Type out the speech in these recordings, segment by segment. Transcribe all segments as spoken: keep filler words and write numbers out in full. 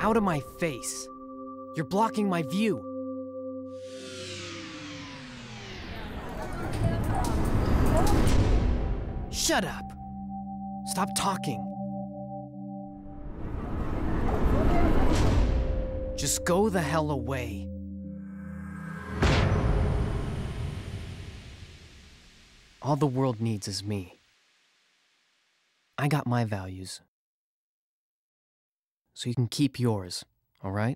out of my face. You're blocking my view. Shut up. Stop talking. Just go the hell away. All the world needs is me. I got my values. So you can keep yours, all right?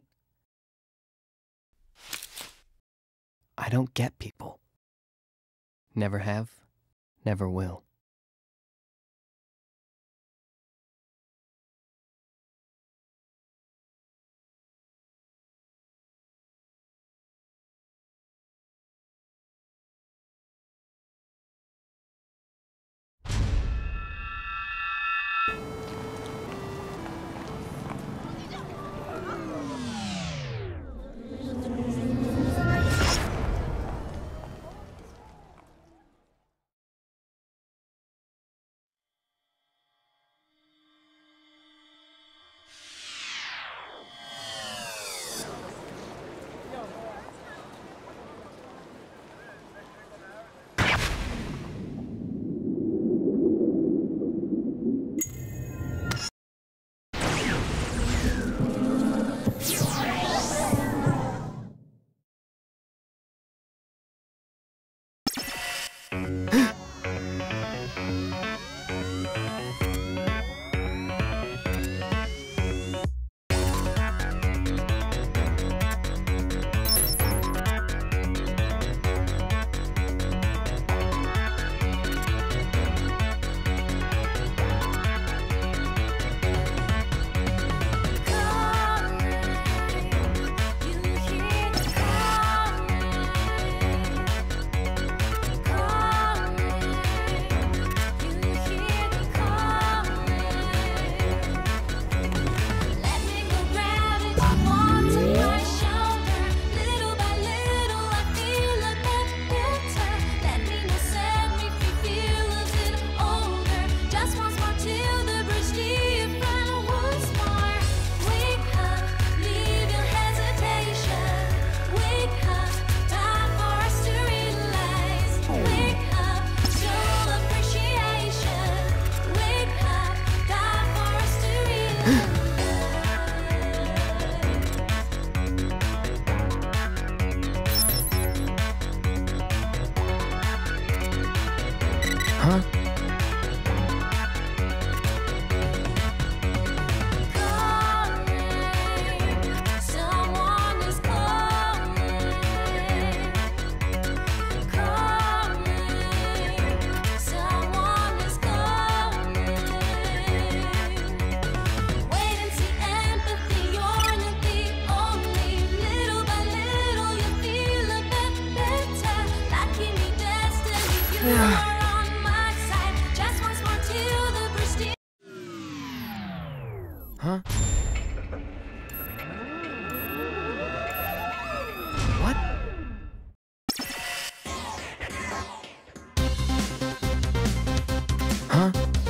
I don't get people. Never have, never will. Huh? Huh? What? Huh?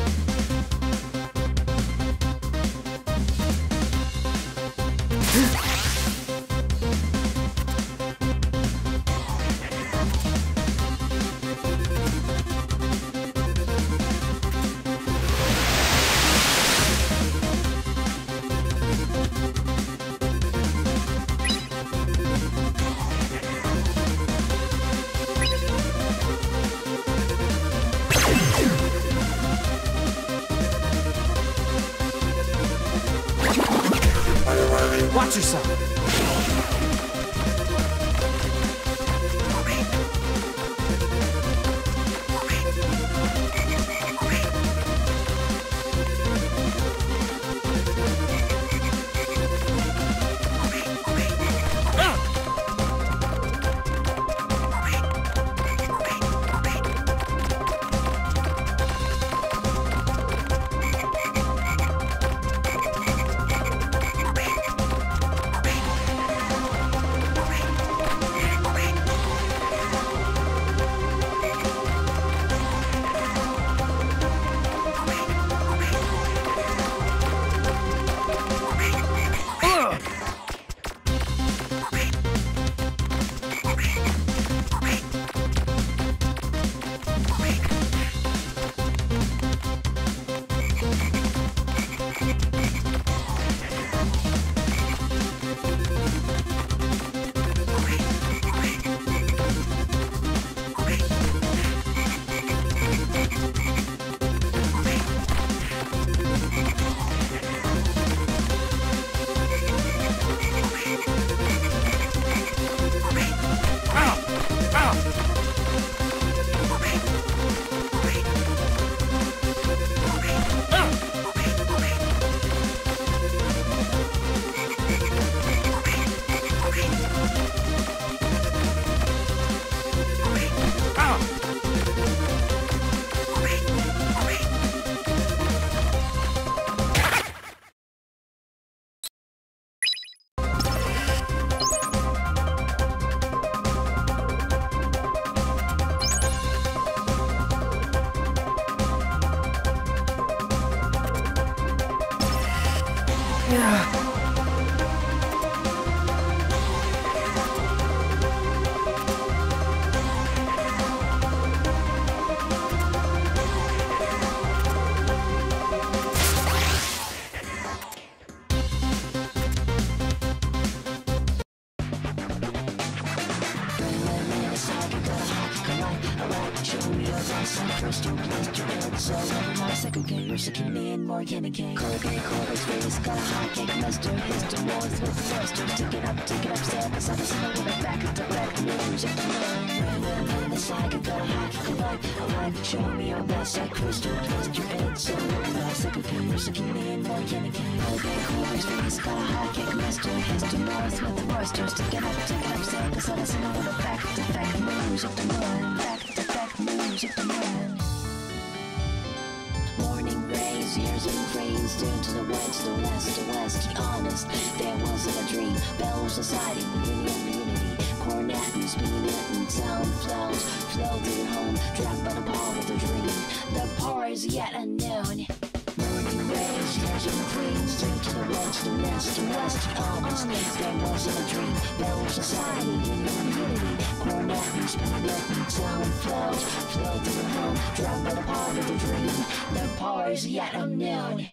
Watch yourself! Morning rays, years and cranes, turn to the west, the west, the west. Be honest, there wasn't a dream. Bell society, reunion, unity. Cornet and spinning it in town, flows, flow through home, trapped by the power of the dream. The power is yet unknown. Morning rays, years and cranes, turn to the west, the west, the west. Be honest, there wasn't a dream. Bell society, reunion, unity. Cornet and spinning it in town, flows, flow through home, trapped by the power of the dream. The power is yet unknown.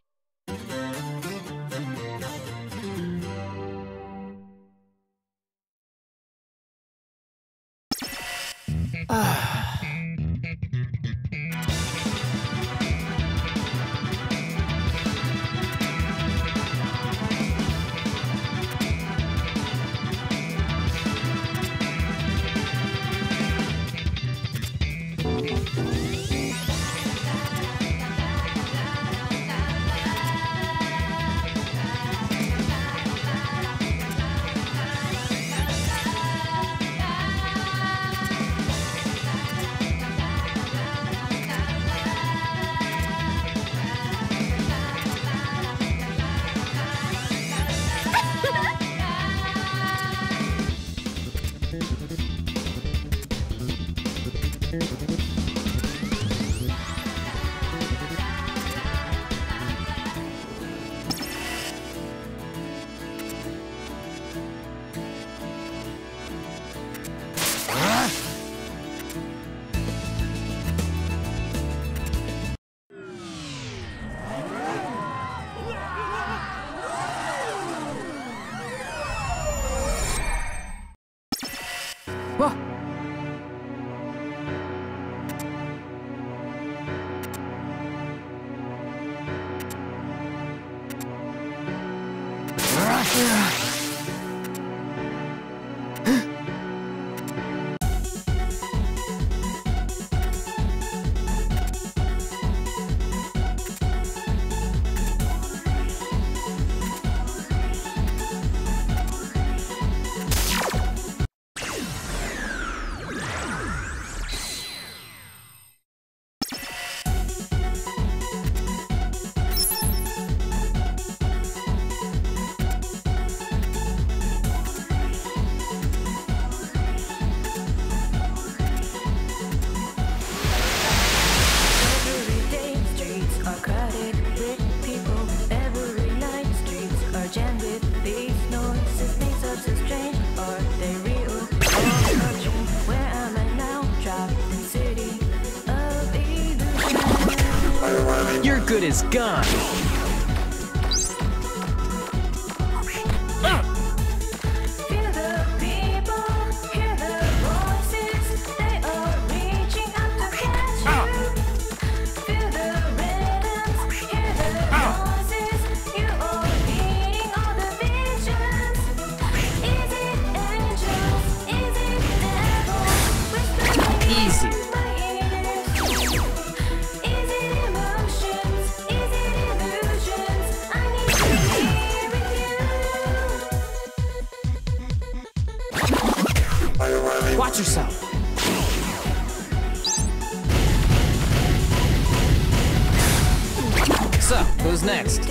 Your good is gone. Watch yourself. So, who's next?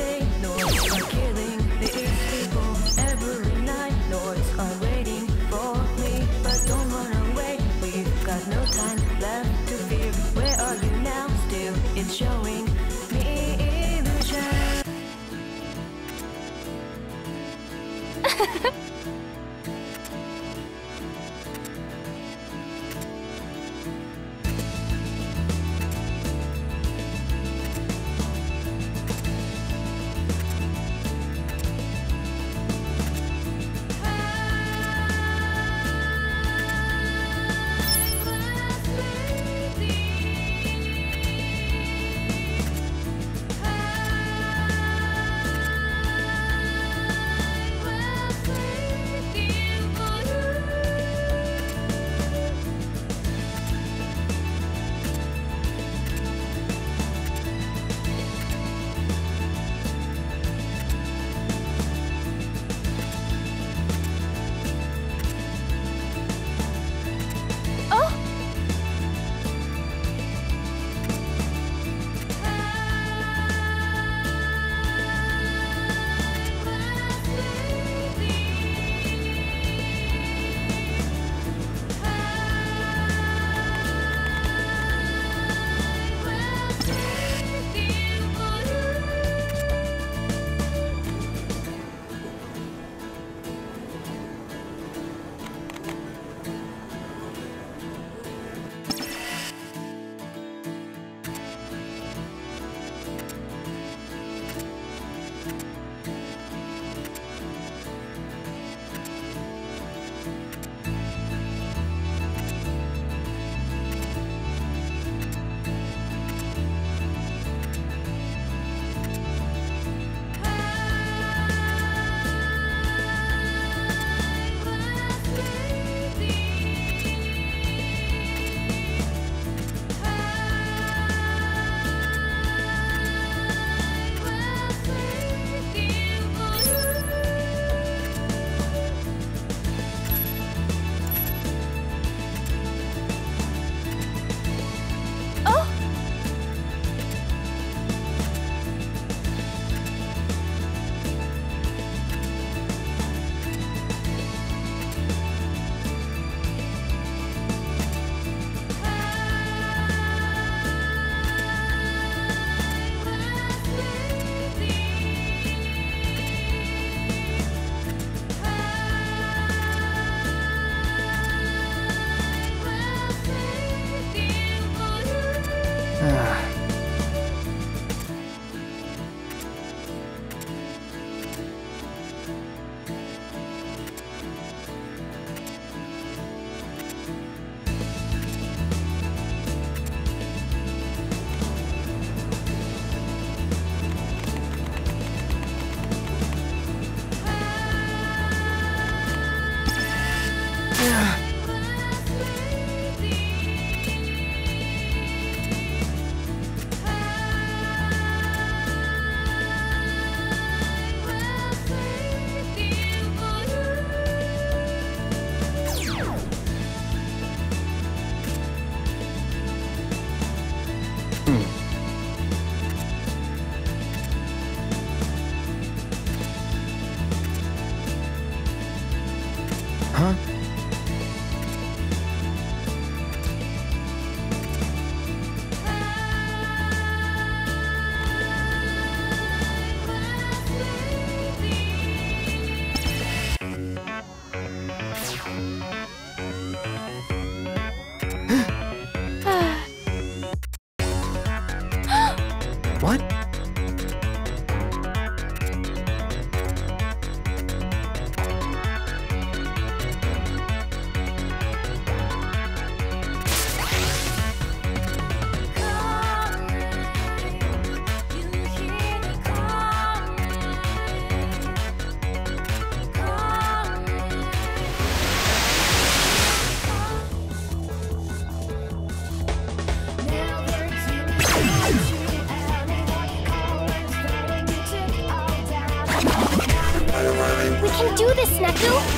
can do this, Neku!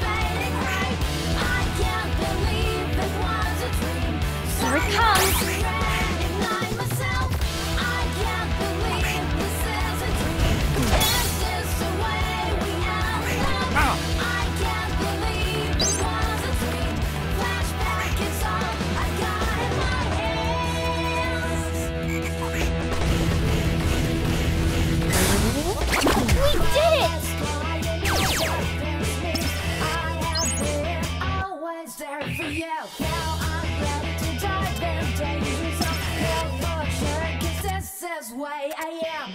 Here it comes! Yeah, now I'm ready to dive in dangers of promotion, 'cause this is way I am.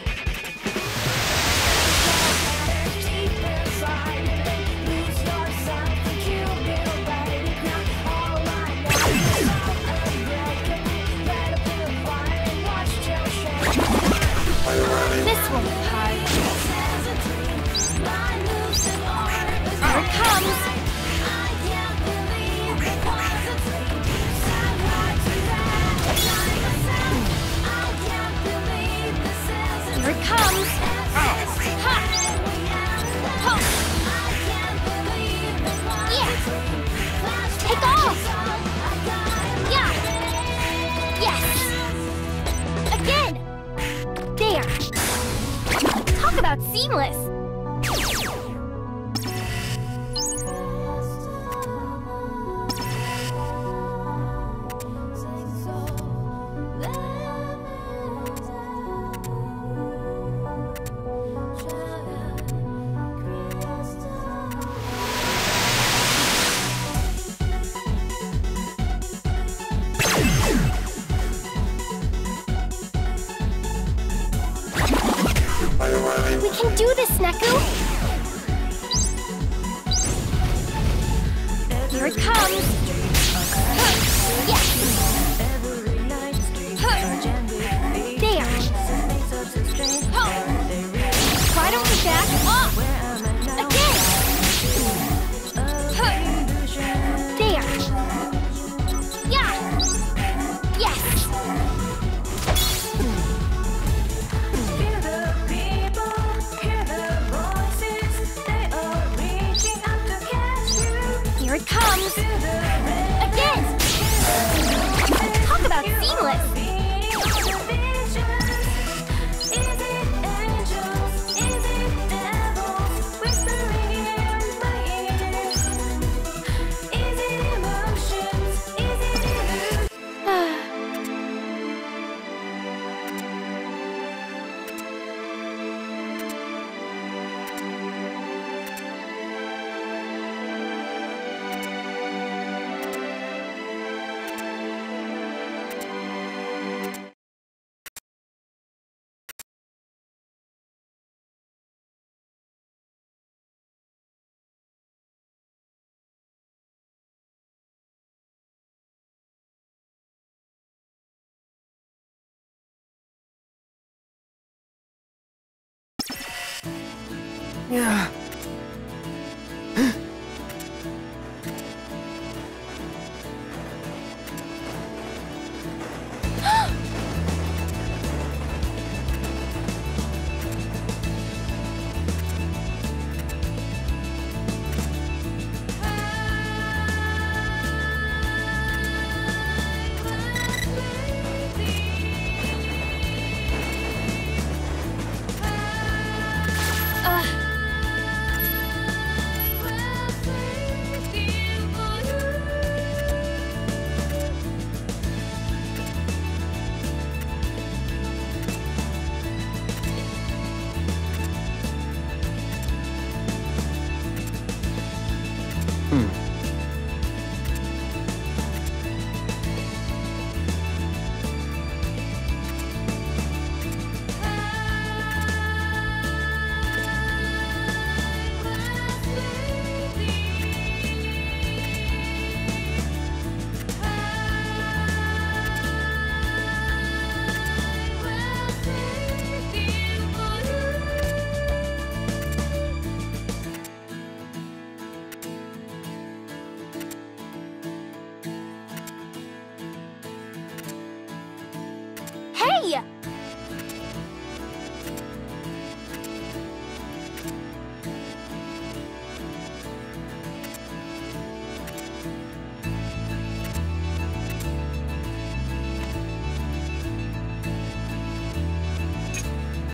Deep inside, lose yourself and kill your baby. Now all I know is I'm unbreakable. Let up in the fire and watch till shame. This one is hard. My losing arm is Here it comes. I can't believe it was a dream. So hard to wrap myself. I can't believe this is a Here it comes. Ha! Ho! I can't believe it was Yeah. a dream. Take off. Yeah. Yes. Again. There. Talk about seamless. We can do this, Neku! Here it comes! Yes! There! Ho! Why don't we back off? Again! There! Yeah! Yes! Hear the people, hear the voices. They are reaching out to catch you. Here it comes! Feel the red Again! Talk about seamless! beating on the visions. Is it angels? Is it devils whispering in my ears? Is it emotions? Is it illusion? Yeah. Hey!